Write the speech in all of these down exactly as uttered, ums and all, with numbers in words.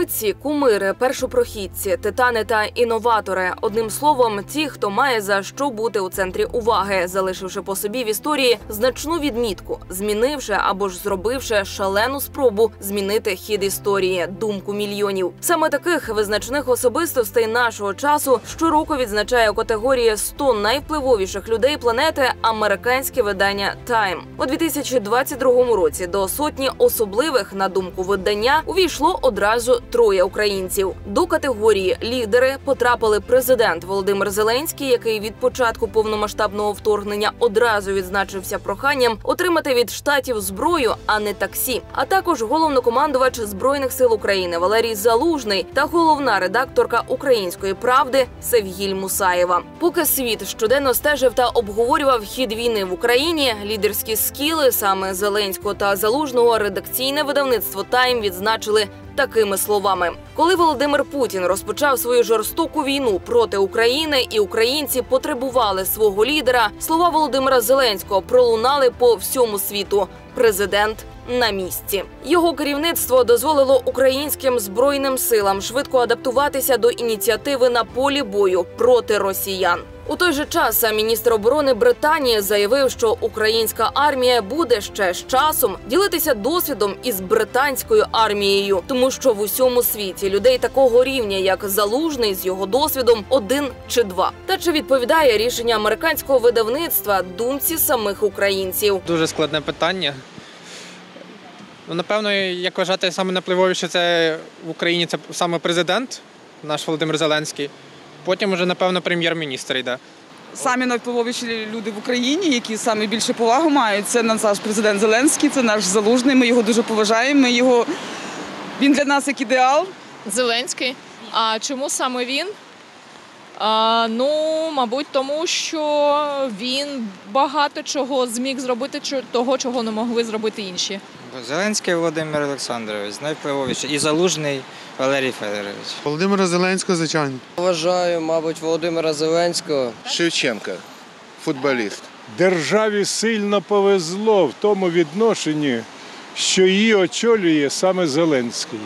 Митці, кумири, першопрохідці, титани та інноватори. Одним словом, ті, хто має за що бути у центрі уваги, залишивши по собі в історії значну відмітку, змінивши або ж зробивши шалену спробу змінити хід історії, думку мільйонів. Саме таких визначних особистостей нашого часу щороку відзначає у категорії сто найвпливовіших людей планети американське видання Time. У дві тисячі двадцять другому році до сотні особливих, на думку видання, увійшло одразу троє українців. До категорії «Лідери» потрапили президент Володимир Зеленський, який від початку повномасштабного вторгнення одразу відзначився проханням отримати від Штатів зброю, а не таксі. А також головнокомандувач Збройних сил України Валерій Залужний та головна редакторка «Української правди» Севгіль Мусаєва. Поки світ щоденно стежив та обговорював хід війни в Україні, лідерські скіли саме Зеленського та Залужного редакційне видавництво «Тайм» відзначили такими словами. Коли Володимир Путін розпочав свою жорстоку війну проти України і українці потребували свого лідера, слова Володимира Зеленського пролунали по всьому світу. Президент на місці. Його керівництво дозволило українським збройним силам швидко адаптуватися до ініціативи на полі бою проти росіян. У той же час сам міністр оборони Британії заявив, що українська армія буде ще з часом ділитися досвідом із британською армією, тому що в усьому світі людей такого рівня, як Залужний з його досвідом, один чи два. Та чи відповідає рішення американського видавництва думці самих українців? Дуже складне питання. Ну, напевно, як вважати, саме найвпливовіше це в Україні це саме президент, наш Володимир Зеленський. Потім вже, напевно, прем'єр-міністр йде. Самі найвпливовіші люди в Україні, які саме більше повагу мають, це наш президент Зеленський, це наш Залужний. Ми його дуже поважаємо. Ми його... Він для нас як ідеал. Зеленський. А чому саме він? А, ну, мабуть, тому що він багато чого зміг зробити, того, чого не могли зробити інші. Зеленський Володимир Олександрович, найвпливовіший. І Залужний Валерій Федорович. Володимира Зеленського, звичайно. Вважаю, мабуть, Володимира Зеленського. Шевченко, футболіст. Державі сильно повезло в тому відношенні, що її очолює саме Зеленський.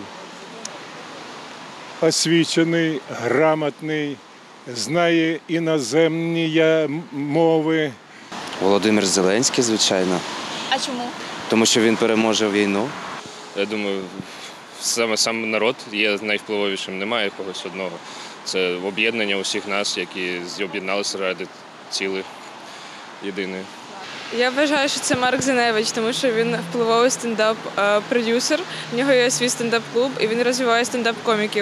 Освічений, грамотний, знає іноземні мови. Володимир Зеленський, звичайно. А чому? Тому що він переможе війну. Я думаю, саме сам народ є найвпливовішим, немає когось одного. Це об'єднання усіх нас, які об'єдналися ради цілої єдиної. Я вважаю, що це Марк Зеневич, тому що він впливовий стендап-продюсер, в нього є свій стендап-клуб і він розвиває стендап-коміків.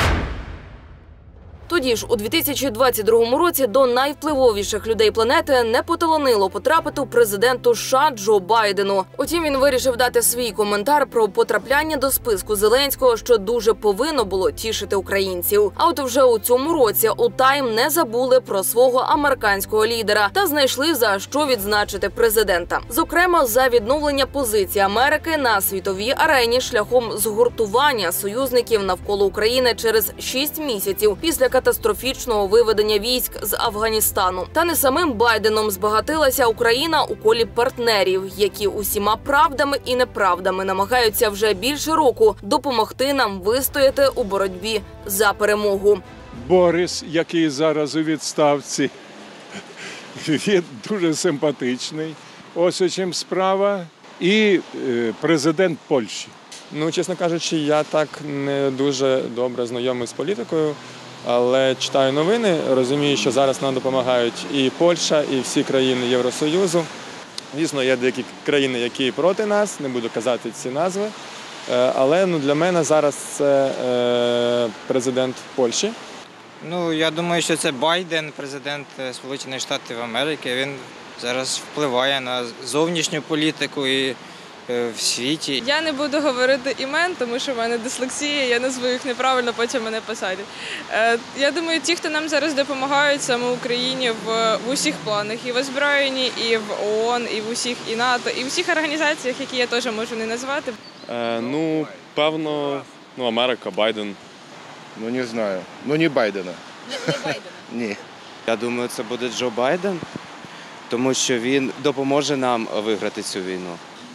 Тоді ж у дві тисячі двадцять другому році до найвпливовіших людей планети не поталанило потрапити президенту США Джо Байдену. Утім, він вирішив дати свій коментар про потрапляння до списку Зеленського, що дуже повинно було тішити українців. А от вже у цьому році у Тайм не забули про свого американського лідера та знайшли за що відзначити президента. Зокрема, за відновлення позиції Америки на світовій арені шляхом згуртування союзників навколо України через шість місяців після катастрофічного виведення військ з Афганістану. Та не самим Байденом збагатилася Україна у колі партнерів, які усіма правдами і неправдами намагаються вже більше року допомогти нам вистояти у боротьбі за перемогу. Борис, який зараз у відставці, він дуже симпатичний. Ось у чим справа. І президент Польщі. Ну, чесно кажучи, я так не дуже добре знайомий з політикою. Але читаю новини, розумію, що зараз нам допомагають і Польща, і всі країни Євросоюзу. Звісно, є деякі країни, які проти нас, не буду казати ці назви. Але ну, для мене зараз це е, президент Польщі. Ну, я думаю, що це Байден, президент Сполучених Штатів Америки. Він зараз впливає на зовнішню політику і в світі. Я не буду говорити імен, тому що в мене дислексія, я назву їх неправильно, потім мене посадять. Я думаю, ті, хто нам зараз допомагають саме Україні в, в усіх планах, і в озброєнні, і в ООН, і в усіх, і НАТО, і в усіх організаціях, які я теж можу не назвати. Е, ну, певно, ну, Америка, Байден. Ну, не знаю. Ну, не Байдена. Не, не Байдена? Ні. Я думаю, це буде Джо Байден, тому що він допоможе нам виграти цю війну.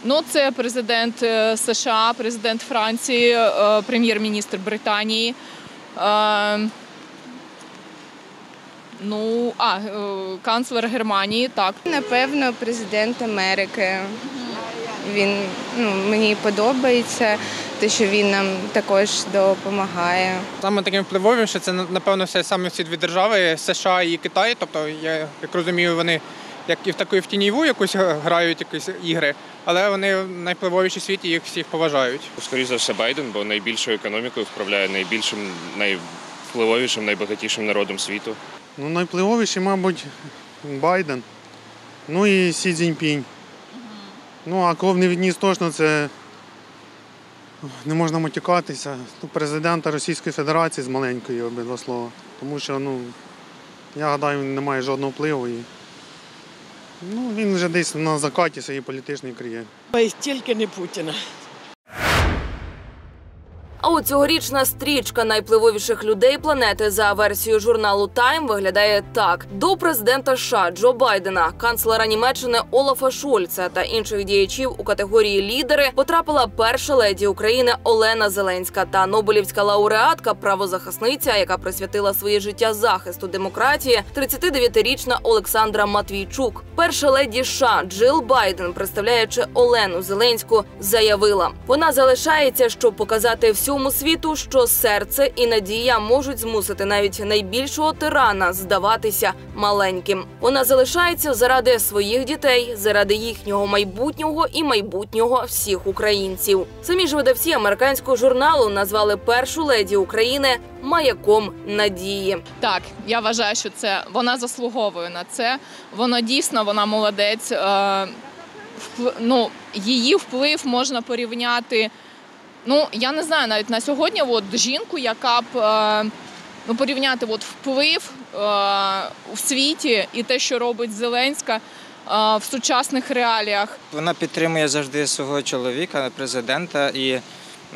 Ну, це президент е, США, президент Франції, е, прем'єр-міністр Британії. Е, ну, а, е, канцлер Германії, так. Напевно, президент Америки. Він, ну, мені подобається, те, що він нам також допомагає. Саме таким впливовим, що це, напевно, все саме ці дві держави, США і Китай. Тобто, я як розумію, вони як і в таку в тіньову якусь грають якісь ігри, але вони найвпливовіші в світі, їх всіх поважають. Скоріше за все, Байден, бо найбільшою економікою вправляє найбільшим, найвпливовішим, найбагатішим народом світу. Ну, найвпливовіший, мабуть, Байден. Ну і Сі Цзіньпінь. Ну, а кого б не відніс точно, це не можна матюкатися. Ну, президента Російської Федерації з маленької, обидва слова. Тому що, ну, я гадаю, він не має жодного впливу. І, ну, він вже десь на закаті своєї політичної кар'єри. Тільки не Путіна. А от цьогорічна стрічка найвпливовіших людей планети за версією журналу Time виглядає так. До президента США Джо Байдена, канцлера Німеччини Олафа Шольца та інших діячів у категорії «Лідери» потрапила перша леді України Олена Зеленська та нобелівська лауреатка, правозахисниця, яка присвятила своє життя захисту демократії, тридцятидев'ятирічна Олександра Матвійчук. Перша леді США Джил Байден, представляючи Олену Зеленську, заявила: «Вона залишається, щоб показати всьому світу, що серце і надія можуть змусити навіть найбільшого тирана здаватися маленьким. Вона залишається заради своїх дітей, заради їхнього майбутнього і майбутнього всіх українців». Самі ж видавці американського журналу назвали першу леді України маяком надії. Так, я вважаю, що це вона заслуговує на це. Вона дійсно, вона молодець. Е, вплив, ну, її вплив можна порівняти. Ну, я не знаю, навіть на сьогодні от, жінку, яка б е, ну, порівняти от, вплив е, в світі і те, що робить Зеленська е, в сучасних реаліях. Вона підтримує завжди свого чоловіка, президента, і е,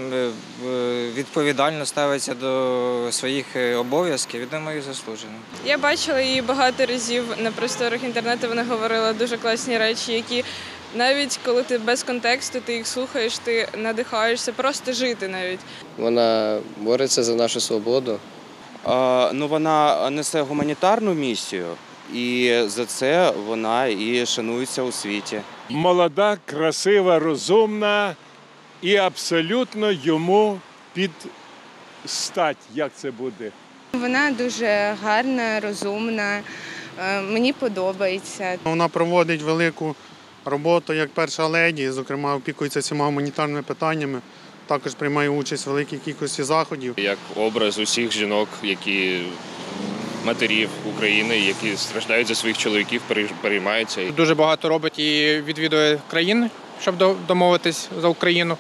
відповідально ставиться до своїх обов'язків, і, думаю, заслужено. Я бачила її багато разів на просторах інтернету, вона говорила дуже класні речі, які навіть коли ти без контексту, ти їх слухаєш, ти надихаєшся просто жити навіть. Вона бореться за нашу свободу. А, ну, вона несе гуманітарну місію, і за це вона і шанується у світі. Молода, красива, розумна і абсолютно йому під стать, як це буде. Вона дуже гарна, розумна, мені подобається. Вона проводить велику роботу як перша леді, зокрема опікується всіма гуманітарними питаннями, також приймає участь в великій кількості заходів. Як образ усіх жінок, які матерів України, які страждають за своїх чоловіків, переймаються. Дуже багато робить і відвідує країн, щоб домовитись за Україну.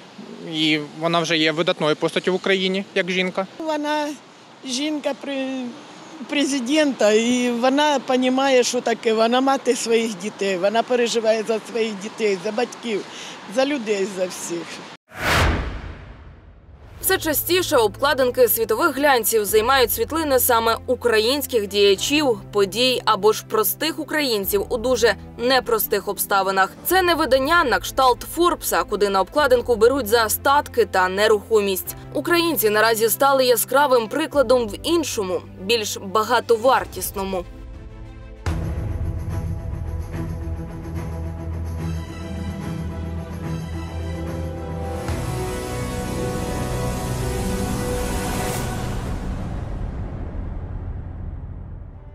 І вона вже є видатною постаттю в Україні, як жінка. Вона жінка при президента, і вона розуміє, що таке, вона мати своїх дітей, вона переживає за своїх дітей, за батьків, за людей, за всіх. Все частіше обкладинки світових глянців займають світлини саме українських діячів, подій або ж простих українців у дуже непростих обставинах. Це не видання на кшталт Форбса, куди на обкладинку беруть за статки та нерухомість. Українці наразі стали яскравим прикладом в іншому, більш багатовартісному.